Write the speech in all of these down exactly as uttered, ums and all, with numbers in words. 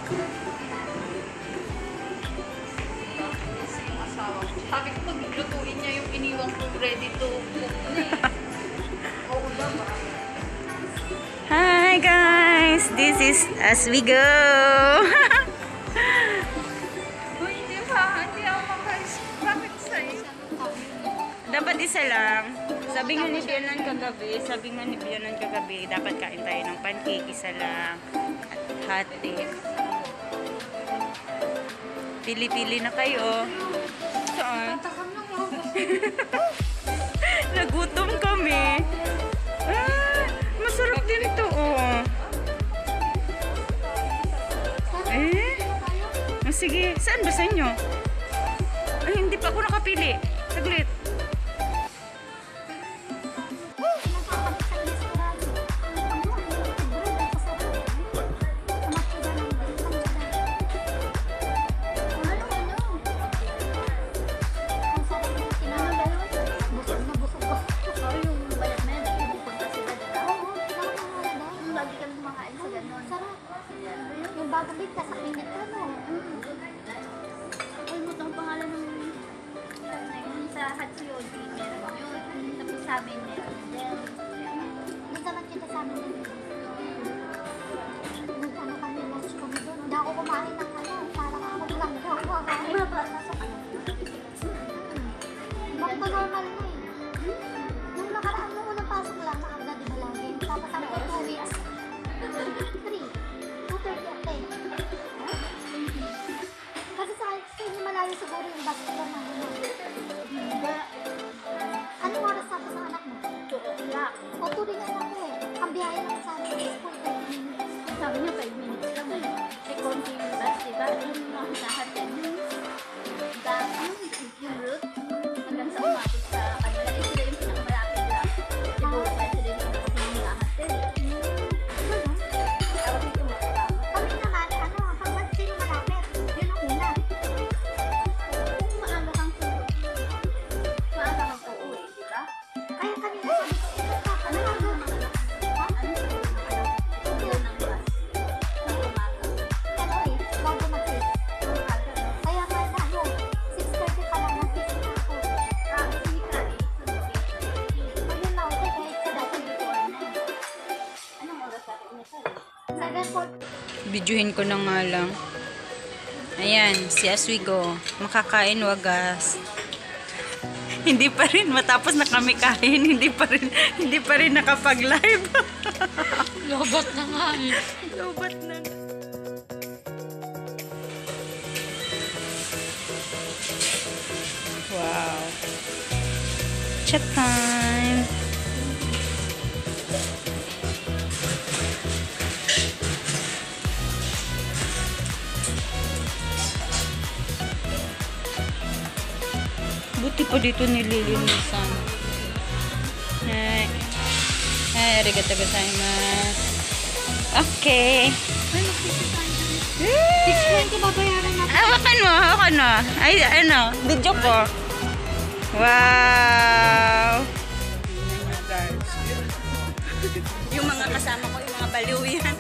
Sabi ko, paglutuin niya yung iniwang ko ready to cook na eh. Oo ba ba? Hi guys! This is As We Go! Uy, di ba? Hindi ako makais. Bakit sa'yo? Dapat isa lang. Sabi nga ni Bianan kagabi, sabi nga ni Bianan kagabi, dapat kain tayo ng pancake, isa lang. At hotcake. Pili-pili na kayo. Saan? Tatakam lang ako. Nagutom kami. Ah, masarap din ito, oh. Eh? Oh, sige, saan ba sa inyo? Ay, hindi pa ako nakapili. Saglit. Bago big ka sa minute ka, no? Ay, mo itong pangalan ng yung sa Hatsuyogi. Meron yun. Tapos sabi niya. Doon naman kita sa amin din. Nung ano kami, lunch kami doon. Hindi ako kumain ng ano. Parang ako lang daw. Bakit ba normal na eh? Nung nakaraan mo unang pasok lang, nakagda di ba lagi? Tapos sabi ko two weeks. Three. Kasi sa hindi malayo siguro yung bus ko na anong oras tapos ang anak mo? Wala. O tuloy nga ako eh. Ang biyahe lang sa amin is for thirty minutes. Sabi niya five minutes lang eh. Eh konti yung bus, diba? Yung mga nahatin. Dahil yung route hanggang sa umapit sa kanila. Eh sila yung pinakamalapit lang. Siguro pa sila yung pinakamalapit nahatin. Bidyuhin ko na nga lang. Ayan, si As We Go. Makakain wagas. Hindi pa rin, matapos na kami kain, hindi pa rin, hindi pa rin nakapag-live. Lobat na nga eh. Lobat na. Wow. Chat time. Buti pa dito nililinisan. Hai. Hai, arigatou gozaimasu. Okay. six twenty babayaran natin. Hawakan mo, hawakan mo. Ay, ano, video ko. Wow. Tingnan nyo, guys. Yung mga kasama ko, yung mga baliw yan.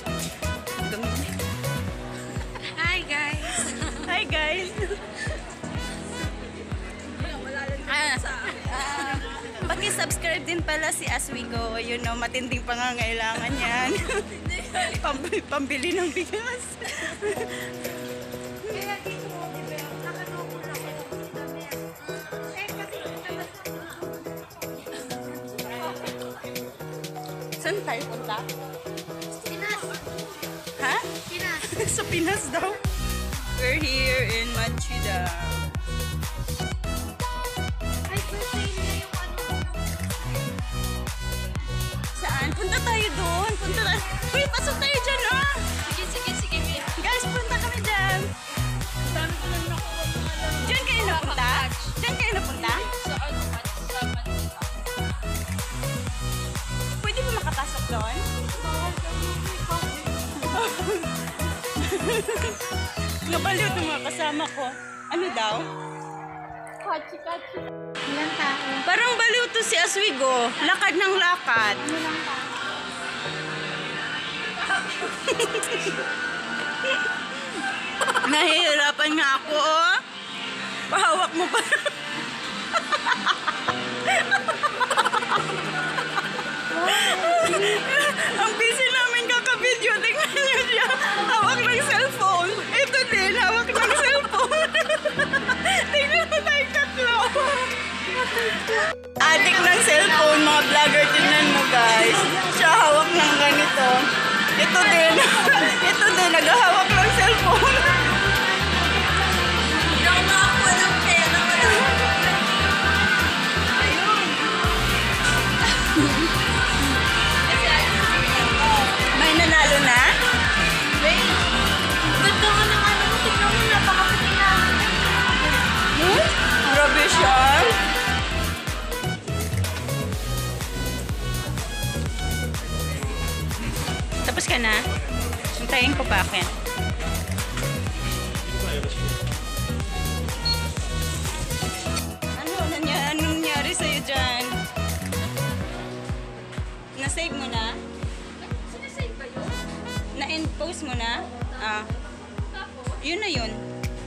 Hi guys. Hi, guys. Ah, ah, paki-subscribe din pala si As We Go. You know, matinding pangangailangan yan. Pambili, pambili ng bigas. Kaya dito, di ba, nakaloko na ko. Eh, kasi Saan tayo punta? Pinas. Ha? Pinas. Sa Pinas daw. We're here in Manchida. Ay, birthday nila yung ano. Saan? Punta tayo doon. Punta tayo. Uy, pasok tayo dyan, ah! Sige, sige, sige. Guys, punta kami dyan. Dami ko lang nakuha mga lang. Diyan kayo napunta? Diyan kayo napunta? Sa ano, sa Manila. Pwede ba makapasok doon? Bawal daw yung may coffee. Nabaliw ng mga kasama ko. Ano daw? Kachi-kachi. Ilan tao? Parang baliw to si As We Go. Lakad ng lakad. Ano lang tao? Nahihirapan nga ako, oh. Pahawak mo pa. Ang busy namin kaka-video. Tingnan niyo siya. Hawak ng cellphone. Ito din, hawak ng cellphone. Tingnan mo tayo tatlo. Adik ng cellphone, mga vlogger. Tingnan mo, guys. Siya hawak ng ganito. Ito din. Ito din, naghahawak ng cellphone. May nanalo na? Ganda nga ng ano mo. Tignan mo, napakaputi na. Hmm? Grabe siya. Tapos ka na? Hintayin ko pa akin. Ano? Nanya, anong nangyari sa'yo dyan? Na-save mo na? Sinisave ba yun? Na-end post mo na? Ah. Yun na yun.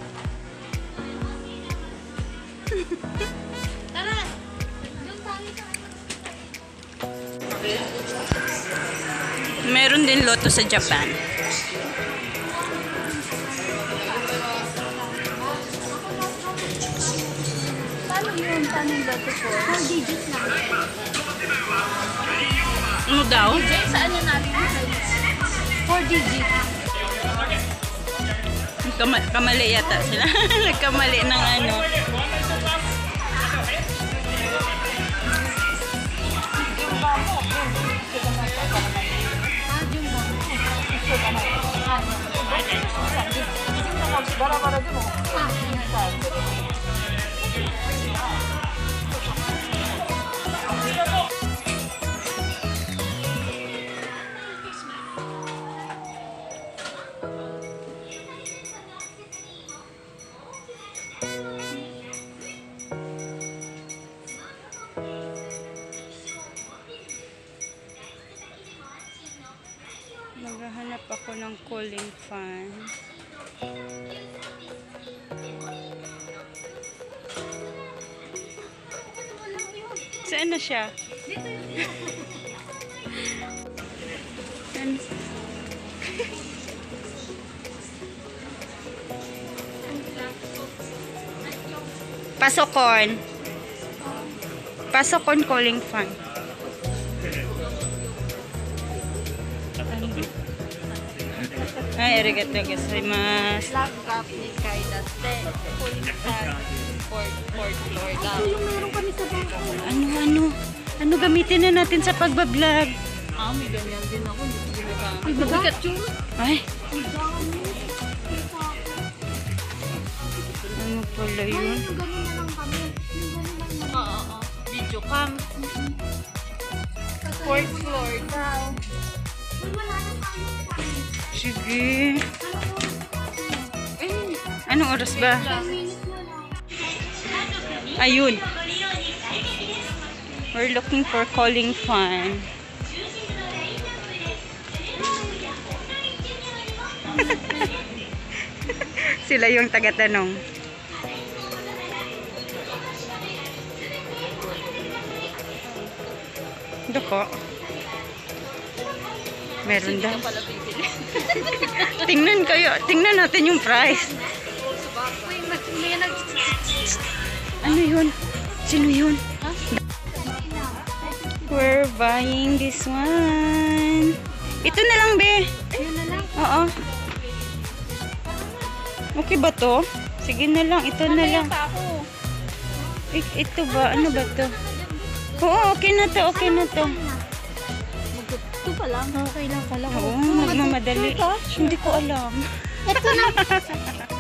Tara! Doon tayo sa Meron din loto sa Japan. Paano yun? Paano yung loto po? Four digits lang. Ano daw? Digits? Sa ano natin? Four digits. Kama kamali yata sila. Nagkamali ng ano. Naghahanap ako ng cooling fan. Saan na siya? Ano? Pasokon. Pasokon cooling fan. Ay, arigato gozaimasu. Love cup ni Kai Date. Full fan. Fourth, fourth floor daw. Yung meron kami sa bangko. Ano, ano? Ano gamitin na natin sa pagbablog? Ah, may ganyan din ako. Hindi ko ginagamit. Ay, baga? Pikachu? Ay, Ang dami. ano pala Ay, yun? yung gano'n na lang kami. Yung gano'n lang naman. Oo, oo. Video cam. Fourth floor daw. Uy, wala na tayo. Sige. Anong oras ba? ten minutes na lang. Ayun. We're looking for calling fan. Sila yung taga-tanong. Doko. Meron daw. Pala bibili. Tingnan kayo. Tingnan natin yung price. Uy, mag- may nag... Ano yun? Sino yun? We're buying this one. Ito na lang, be. Yun na lang. Oo. Okay ba to? Sige na lang. Ito na lang. Pa ako. I- ito ba? Ano ba to? Oo, okay na to. Okay na to. Ito pa lang. Okay lang pala. Oo, nagmamadali. Hindi ko alam. Ito na.